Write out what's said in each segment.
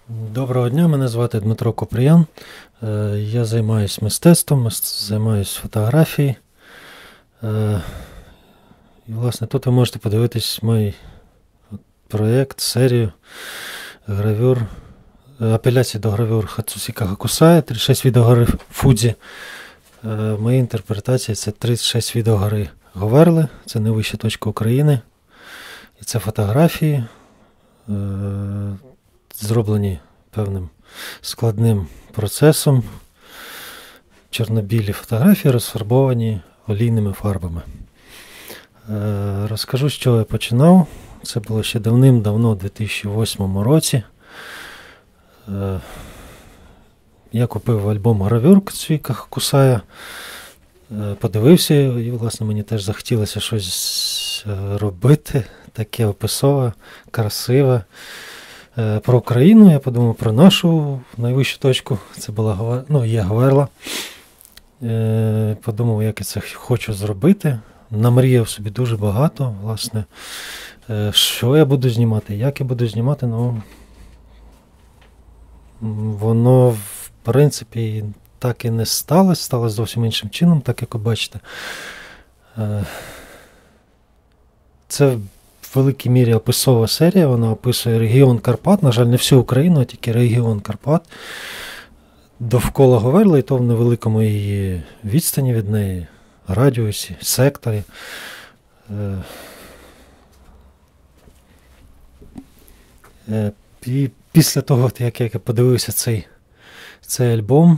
Доброго дня, мене звати Дмитро Куприян. Я займаюся мистецтвом, займаюся фотографією. І, власне, тут ви можете подивитись мій проєкт, серію гравюр, апеляції до гравюр Хацусіка Гакусая, 36 відеогори Фудзі. Моя інтерпретація – це 36 відеогори Говерли, це найвища точка України. І це фотографії, зроблені певним складним процесом. Чорно-білі фотографії розфарбовані олійними фарбами. Розкажу, з чого я починав. Це було ще давним-давно, у 2008 році. Я купив альбом гравюр Хацусіка Гакусая, подивився і, власне, мені теж захотілося щось робити, таке описове, красиве. Про Україну я подумав, про нашу найвищу точку, це була є Говерла. Подумав, як я це хочу зробити. Намріяв собі дуже багато, власне, що я буду знімати, як я буду знімати, воно, в принципі, так і не сталося зовсім іншим чином, так як ви бачите. Це в великій мірі описова серія, вона описує регіон Карпат, на жаль, не всю Україну, а тільки регіон Карпат. Довкола Говерли, і то в невеликому її відстані від неї, радіусі, секторі. І після того, як я подивився цей альбом,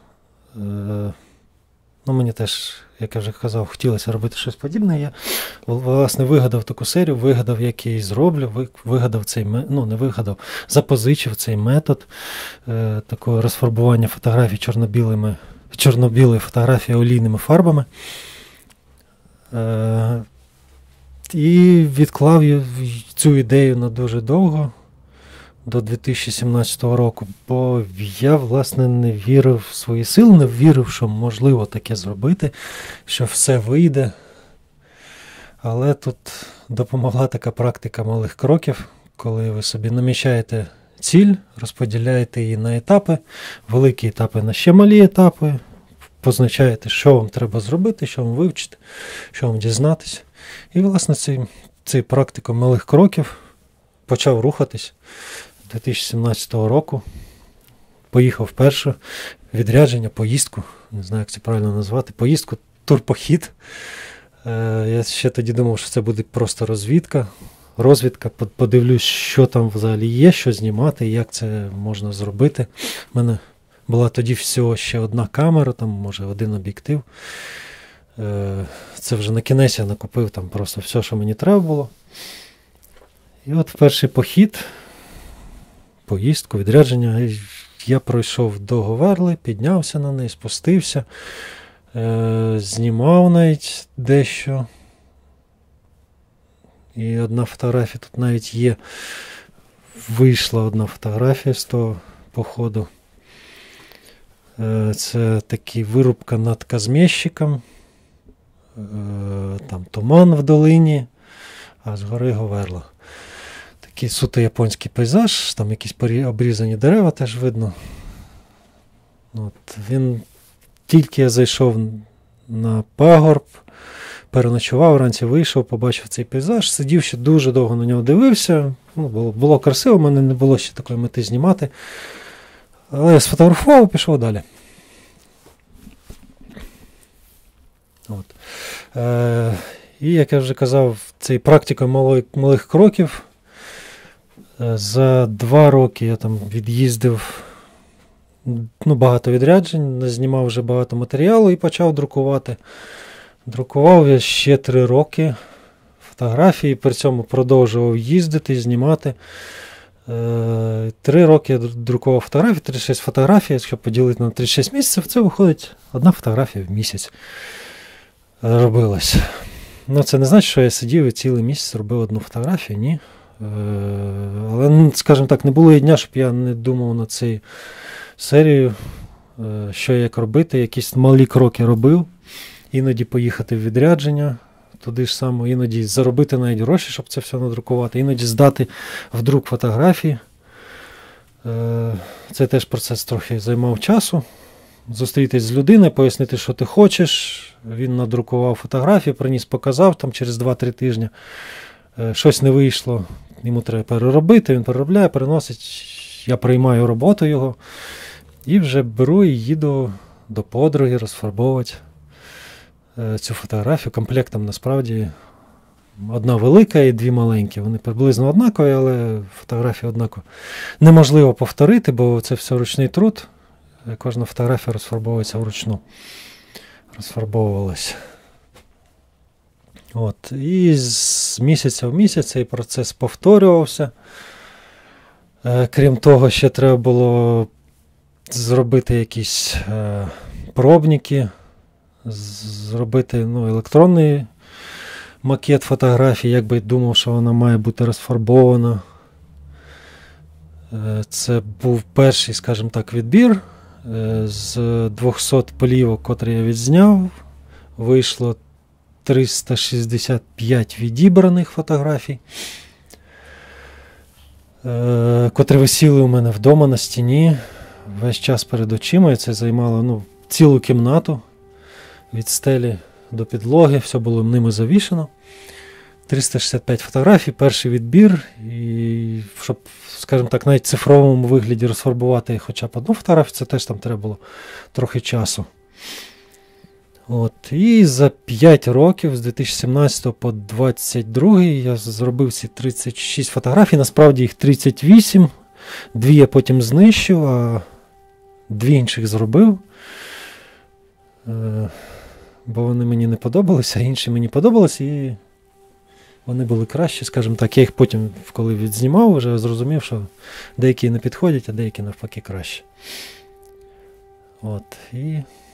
мені теж, як я вже казав, хотілося робити щось подібне. Я, власне, вигадав таку серію, вигадав, як я її зроблю, запозичив цей метод такого розфарбування фотографій чорно-білої фотографії олійними фарбами. І відклав цю ідею на дуже довго, до 2017 року, бо я, власне, не вірив в свої сили, не вірив, що можливо таке зробити, що все вийде. Але тут допомогла така практика малих кроків, коли ви собі намічаєте ціль, розподіляєте її на етапи, великі етапи на ще малі етапи, позначаєте, що вам треба зробити, що вам вивчити, що вам дізнатися. І, власне, цей практиком малих кроків почав рухатись. 2017 року поїхав вперше відрядження, поїздку, не знаю, як це правильно назвати, поїздку, турпохід. Я ще тоді думав, що це буде просто розвідка, подивлюсь, що там взагалі є, що знімати, як це можна зробити. У мене була тоді всього ще одна камера, там, може, один об'єктив. Це вже на кінець я накупив там просто все, що мені треба було. І от перший поїздку, відрядження, я пройшов до Говерли, піднявся на неї, спустився, знімав навіть дещо. І одна фотографія тут навіть є, вийшла одна фотографія з того походу. Це такий вирубка над Казмєщиком, там туман в долині, а згори Говерла. Такий суто японський пейзаж, там якісь обрізані дерева теж видно. Тільки я зайшов на пагорб, переночував, вранці вийшов, побачив цей пейзаж, сидів ще дуже довго на нього дивився. Було красиво, в мене не було ще такої мети знімати. Але я сфотографував і пішов далі. І, як я вже казав, цей практикою малих кроків. За 2 роки я там від'їздив багато відряджень, знімав вже багато матеріалу і почав друкувати. Друкував я ще 3 роки фотографії, при цьому продовжував їздити, знімати. 3 роки я друкував фотографії, 36 фотографій, якщо поділити на 36 місяців, це виходить 1 фотографія в місяць робилась. Це не значить, що я сидів і цілий місяць робив 1 фотографію, ні. Але, скажімо так, не було і дня, щоб я не думав над цією серією, що як робити, якісь малі кроки робив. Іноді поїхати в відрядження, туди ж само, іноді заробити навіть гроші, щоб це все надрукувати, іноді здати в друк фотографії. Це теж процес трохи займав часу. Зустрітись з людиною, пояснити, що ти хочеш. Він надрукував фотографії, приніс, показав там через 2-3 тижні. Щось не вийшло, йому треба переробити, він переробляє, переносить. Я приймаю роботу його і вже беру і їду до подруги розфарбовувати цю фотографію. Комплектом насправді одна велика і 2 маленькі. Вони приблизно однакові, але фотографії однакові. Неможливо повторити, бо це все ручний труд. Кожна фотографія розфарбовується вручну. Розфарбовувалась. От. І з місяця в місяць цей процес повторювався. Крім того, ще треба було зробити якісь пробники, зробити електронний макет фотографії, якби думав, що вона має бути розфарбована. Це був перший, скажімо так, відбір. З 200 плівок, котрі я відзняв, вийшло 365 відібраних фотографій, котрі висіли у мене вдома на стіні весь час перед очима. І це займало цілу кімнату від стелі до підлоги, все було ними завішено. 365 фотографій, перший відбір, і щоб, скажімо так, навіть в цифровому вигляді розфарбувати хоча б одну фотографію, це теж там треба було трохи часу. От. І за 5 років, з 2017 по 2022, я зробив ці 36 фотографій, насправді їх 38, 2 я потім знищив, а 2 інших зробив, бо вони мені не подобалися, а інші мені подобалися, і вони були кращі, скажімо так. Я їх потім, коли відзнімав, вже зрозумів, що деякі не підходять, а деякі навпаки краще. От. І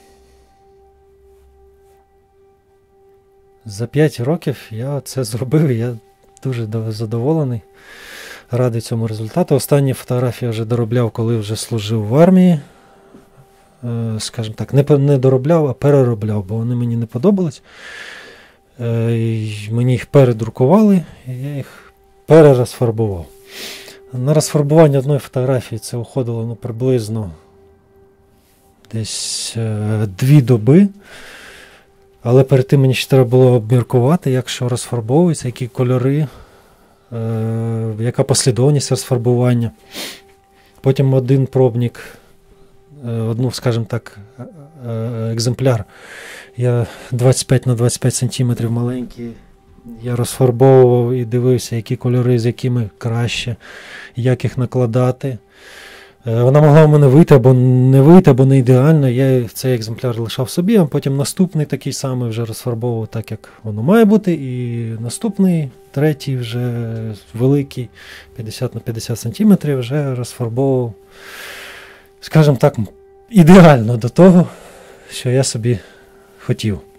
за 5 років я це зробив, і я дуже задоволений, радий цьому результату. Останні фотографії я вже доробляв, коли вже служив в армії. Скажімо так, не доробляв, а переробляв, бо вони мені не подобались. Мені їх передрукували, і я їх перерозфарбував. На розфарбування одної фотографії це уходило приблизно десь 2 доби. Але перед тим мені ще треба було обміркувати, як що розфарбовується, які кольори, яка послідовність розфарбування. Потім один пробник, скажімо так, екземпляр. Я 25 на 25 см маленький. Я розфарбовував і дивився, які кольори з якими краще, як їх накладати. Вона могла в мене вийти або не вийти, або не ідеально. Я цей екземпляр лишав собі, а потім наступний такий самий вже розфарбовував так, як воно має бути. І наступний, третій вже великий, 50 на 50 см, вже розфарбовував, скажімо так, ідеально до того, що я собі хотів.